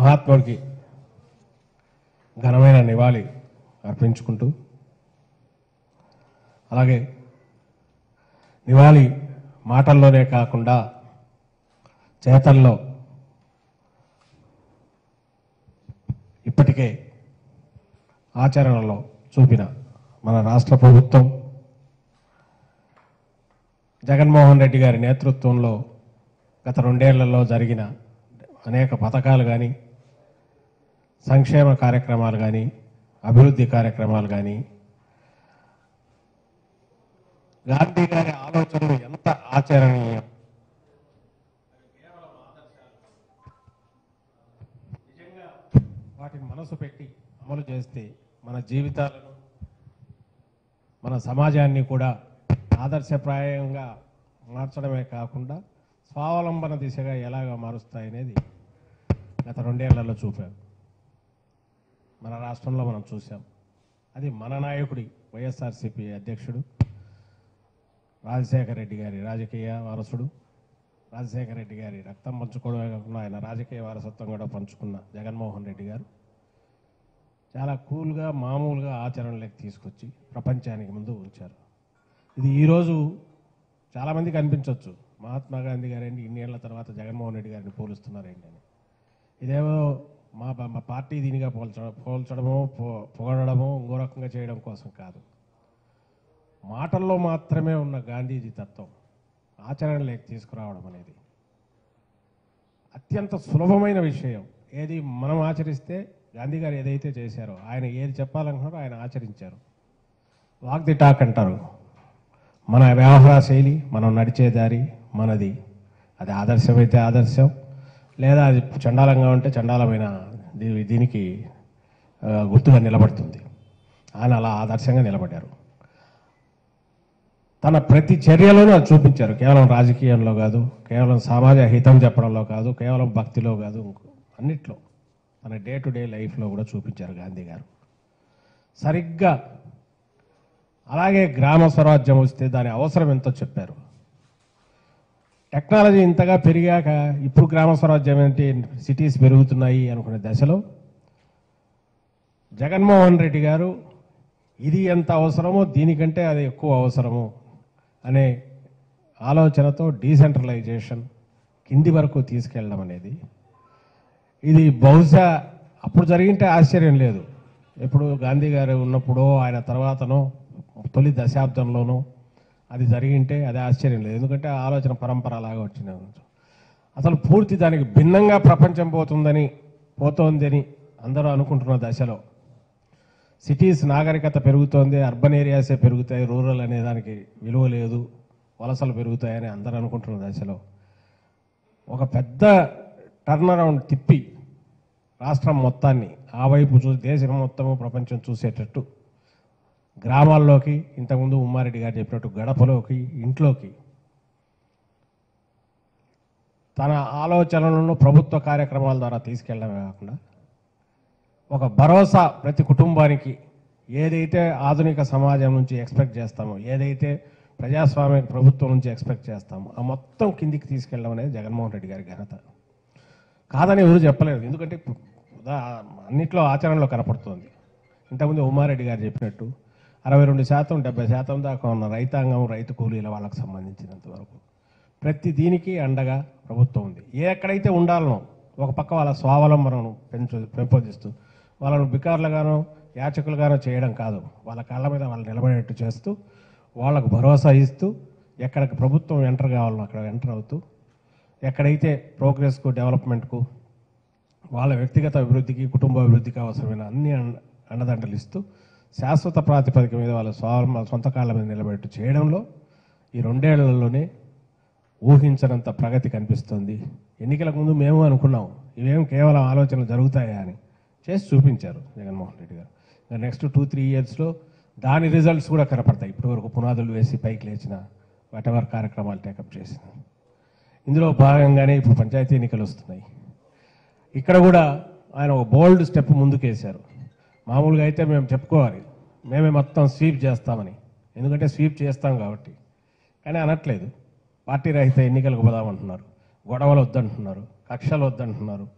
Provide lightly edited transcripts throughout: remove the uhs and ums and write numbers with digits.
మహాత్ముడికి ఘనమైన నివాళి అర్పించుకుంటూ, అలాగే నివాళి మాటల్లోనే కాకుండా చేతల్లో ఇప్పటికే ఆచరణలో చూపిన మన రాష్ట్ర ప్రభుత్వం జగన్మోహన్ రెడ్డి గారి నేతృత్వంలో గత 2 ఏళ్లలో జరిగిన అనేక పథకాలు కానీ, సంక్షేమ కార్యక్రమాలు కానీ, అభివృద్ధి కార్యక్రమాలు కానీ, గాంధీ గారి ఆలోచనలు ఎంత ఆచరణీయం, నిజంగా వాటిని మనసు పెట్టి అమలు చేస్తే మన జీవితాలను, మన సమాజాన్ని కూడా ఆదర్శప్రాయంగా మార్చడమే కాకుండా స్వావలంబన దిశగా ఎలాగా మారుస్తాయనేది గత 2 ఏళ్లలో చూపారు. మన రాష్ట్రంలో మనం చూసాం. అది మన నాయకుడి వైఎస్ఆర్సీపీ అధ్యక్షుడు రాజశేఖర రెడ్డి గారి రాజకీయ వారసుడు, రాజశేఖర రెడ్డి గారి రక్తం పంచుకోవడమే కాకుండా ఆయన రాజకీయ వారసత్వం కూడా పంచుకున్న జగన్మోహన్ రెడ్డి గారు చాలా కూల్గా, మామూలుగా ఆచరణలోకి తీసుకొచ్చి ప్రపంచానికి ముందు ఉంచారు. ఇది ఈరోజు చాలామందికి అనిపించవచ్చు, మహాత్మా గాంధీ గారండి ఇన్నేళ్ల తర్వాత జగన్మోహన్ రెడ్డి గారిని పోలుస్తున్నారేంటి అని. ఇదేమో మా పార్టీ దీనిగా పోల్చడమో పొగడమో ఇంకో రకంగా చేయడం కోసం కాదు. మాటల్లో మాత్రమే ఉన్న గాంధీజీ తత్వం ఆచరణలోకి తీసుకురావడం అనేది అత్యంత సులభమైన విషయం. ఏది మనం ఆచరిస్తే, గాంధీ గారు ఏదైతే చేశారో, ఆయన ఏది చెప్పాలనుకున్నారో ఆయన ఆచరించారు. వాక్ ది టాక్ అంటారు. మన వ్యవహార శైలి, మనం నడిచే దారి మనది. అది ఆదర్శమైతే ఆదర్శం, లేదా అది చండాలంగా ఉంటే చండాలమైన దీనికి గుర్తుగా నిలబడుతుంది. ఆయన అలా ఆదర్శంగా నిలబడ్డారు. తన ప్రతి చర్యలోనూ అది చూపించారు. కేవలం రాజకీయంలో కాదు, కేవలం సమాజ హితం చెప్పడంలో కాదు, కేవలం భక్తిలో కాదు, అన్నిట్లో తన డే టు డే లైఫ్లో కూడా చూపించారు గాంధీ గారు. సరిగ్గా అలాగే గ్రామ స్వరాజ్యం వస్తే దాని అవసరం ఎంతో చెప్పారు. టెక్నాలజీ ఇంతగా పెరిగాక ఇప్పుడు గ్రామ స్వరాజ్యం ఏంటి, సిటీస్ పెరుగుతున్నాయి అనుకునే దశలో జగన్మోహన్ రెడ్డి గారు ఇది ఎంత అవసరమో దీనికంటే అది ఎక్కువ అవసరము అనే ఆలోచనతో డీసెంట్రలైజేషన్ కింది వరకు తీసుకెళ్ళడం అనేది, ఇది బహుశా అప్పుడు జరిగింటే ఆశ్చర్యం లేదు. ఎప్పుడు గాంధీ గారు ఉన్నప్పుడో ఆయన తర్వాతనో తొలి దశాబ్దంలోనూ అది జరిగింటే అది ఆశ్చర్యం లేదు. ఎందుకంటే ఆలోచన పరంపర అలాగా వచ్చిన అసలు పూర్తి దానికి భిన్నంగా ప్రపంచం పోతోందని అందరూ అనుకుంటున్న దశలో సిటీస్ నాగరికత పెరుగుతోంది, అర్బన్ ఏరియాసే పెరుగుతాయి, రూరల్ అనే దానికి విలువ లేదు, వలసలు పెరుగుతాయని అందరూ అనుకుంటున్న దశలో ఒక పెద్ద టర్న్ అరౌండ్ తిప్పి రాష్ట్రం మొత్తాన్ని ఆ వైపు చూసి, దేశం మొత్తము ప్రపంచం చూసేటట్టు గ్రామాల్లోకి, ఇంతకుముందు ఉమ్మారెడ్డి గారు చెప్పినట్టు గడపలోకి, ఇంట్లోకి తన ఆలోచనలను ప్రభుత్వ కార్యక్రమాల ద్వారా తీసుకెళ్ళడమే కాకుండా ఒక భరోసా ప్రతి కుటుంబానికి, ఏదైతే ఆధునిక సమాజం నుంచి ఎక్స్పెక్ట్ చేస్తామో, ఏదైతే ప్రజాస్వామ్య ప్రభుత్వం నుంచి ఎక్స్పెక్ట్ చేస్తామో ఆ మొత్తం కిందికి తీసుకెళ్ళడం అనేది జగన్మోహన్ రెడ్డి గారి ఘనత కాదని ఎవరు చెప్పలేదు. ఎందుకంటే అన్నిట్లో ఆచరణలో కనపడుతుంది. ఇంతకుముందు ఉమ్మారెడ్డి గారు చెప్పినట్టు 62%, 70% దాకా ఉన్న రైతాంగం, రైతు కూలీల వాళ్ళకు సంబంధించినంత వరకు ప్రతి దీనికి అండగా ప్రభుత్వం ఉంది. ఎక్కడైతే ఉండాలనో ఒక పక్క వాళ్ళ స్వావలంబనను పెంపొందిస్తూ వాళ్ళను బికార్లుగానో యాచకులుగానో చేయడం కాదు, వాళ్ళ కాళ్ళ మీద వాళ్ళు నిలబడేట్టు చేస్తూ, వాళ్ళకు భరోసా ఇస్తూ, ఎక్కడికి ప్రభుత్వం ఎంటర్ కావాలనో అక్కడ ఎంటర్ అవుతూ, ఎక్కడైతే ప్రోగ్రెస్కు, డెవలప్మెంట్కు, వాళ్ళ వ్యక్తిగత అభివృద్ధికి, కుటుంబ అభివృద్ధికి అవసరమైన అన్ని అండదండలు ఇస్తూ శాశ్వత ప్రాతిపదిక మీద వాళ్ళ సొంత కాళ్ళ మీద నిలబెట్టు చేయడంలో ఈ 2 ఏళ్లలోనే ఊహించనంత ప్రగతి కనిపిస్తుంది. ఎన్నికలకు ముందు మేము అనుకున్నాం ఇవేం కేవలం ఆలోచనలు జరుగుతాయా అని, చేసి చూపించారు జగన్మోహన్ రెడ్డి గారు. నెక్స్ట్ 2-3 ఇయర్స్లో దాని రిజల్ట్స్ కూడా కనపడతాయి. ఇప్పటి వరకు పునాదులు వేసి పైకి లేచిన వాటెవర్ కార్యక్రమాలు టేకప్ చేసిన ఇందులో భాగంగానే ఇప్పుడు పంచాయతీ ఎన్నికలు వస్తున్నాయి. ఇక్కడ కూడా ఆయన ఒక బోల్డ్ స్టెప్ ముందుకేశారు. మామూలుగా అయితే మేము చెప్పుకోవాలి మేమే మొత్తం స్వీప్ చేస్తామని, ఎందుకంటే స్వీప్ చేస్తాం కాబట్టి. కానీ అనట్లేదు. పార్టీ రహిత ఎన్నికలకు పోదామంటున్నారు, గొడవలు వద్దంటున్నారు, కక్షలు వద్దంటున్నారు,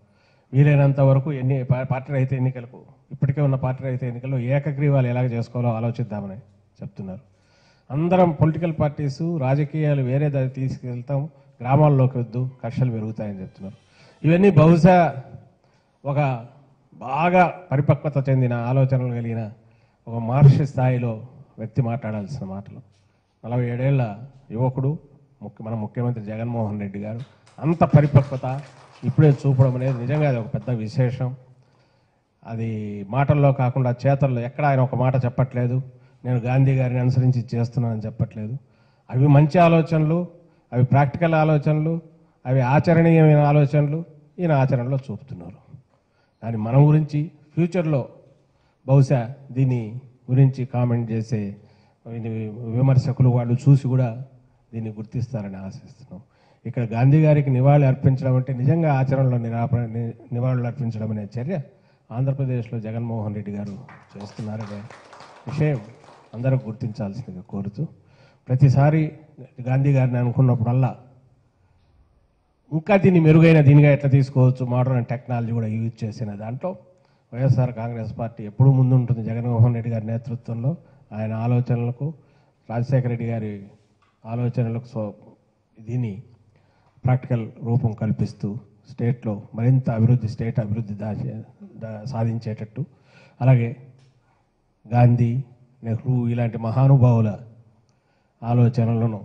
వీలైనంత వరకు పార్టీ రహిత ఎన్నికలకు ఇప్పటికే ఉన్న పార్టీ రహిత ఎన్నికల్లో ఏకగ్రీవాలు ఎలాగ చేసుకోవాలో ఆలోచిద్దామని చెప్తున్నారు. అందరం పొలిటికల్ పార్టీసు రాజకీయాలు వేరే దారి తీసుకెళ్తాం, గ్రామాల్లోకి వద్దు, కక్షలు పెరుగుతాయని చెప్తున్నారు. ఇవన్నీ బహుశా ఒక బాగా పరిపక్వత చెందిన ఆలోచనలు కలిగిన ఒక మహర్షి స్థాయిలో వ్యక్తి మాట్లాడాల్సిన మాటలు. 47 ఏళ్ల యువకుడు మన ముఖ్యమంత్రి జగన్మోహన్ రెడ్డి గారు అంత పరిపక్వత ఇప్పుడే చూపడం అనేది నిజంగా అది ఒక పెద్ద విశేషం. అది మాటల్లో కాకుండా చేతల్లో ఎక్కడ ఆయన ఒక మాట చెప్పట్లేదు, నేను గాంధీ గారిని అనుసరించి చేస్తున్నానని చెప్పట్లేదు. అవి మంచి ఆలోచనలు, అవి ప్రాక్టికల్ ఆలోచనలు, అవి ఆచరణీయమైన ఆలోచనలు ఈయన ఆచరణలో చూపుతున్నారు. కానీ మన గురించి ఫ్యూచర్లో బహుశా దీని గురించి కామెంట్ చేసే విమర్శకులు వాళ్ళు చూసి కూడా దీన్ని గుర్తిస్తారని ఆశిస్తున్నాం. ఇక్కడ గాంధీ గారికి నివాళి అర్పించడం అంటే నిజంగా ఆచరణలో నివాళులు అర్పించడం అనే చర్య ఆంధ్రప్రదేశ్లో జగన్మోహన్ రెడ్డి గారు చేస్తున్నారనే విషయం అందరూ గుర్తించాల్సిందిగా కోరుతూ, ప్రతిసారి గాంధీ గారిని అనుకున్నప్పుడల్లా ఇంకా దీన్ని మెరుగైన దీనిగా ఎట్లా తీసుకోవచ్చు, మోడర్న్ టెక్నాలజీ కూడా యూజ్ చేసిన దాంట్లో వైఎస్ఆర్ కాంగ్రెస్ పార్టీ ఎప్పుడూ ముందుంటుంది. జగన్మోహన్ రెడ్డి గారి నేతృత్వంలో ఆయన ఆలోచనలకు, రాజశేఖర రెడ్డి గారి ఆలోచనలకు దీన్ని ప్రాక్టికల్ రూపం కల్పిస్తూ స్టేట్లో మరింత అభివృద్ధి, స్టేట్ అభివృద్ధి సాధించేటట్టు, అలాగే గాంధీ, నెహ్రూ ఇలాంటి మహానుభావుల ఆలోచనలను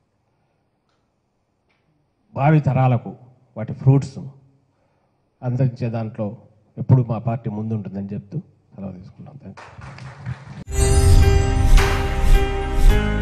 భావి తరాలకు వాటి ఫ్రూట్స్ అందించే దాంట్లో ఎప్పుడు మా పార్టీ ముందుంటుందని చెప్తూ సెలవు తీసుకున్నాం. Thank you.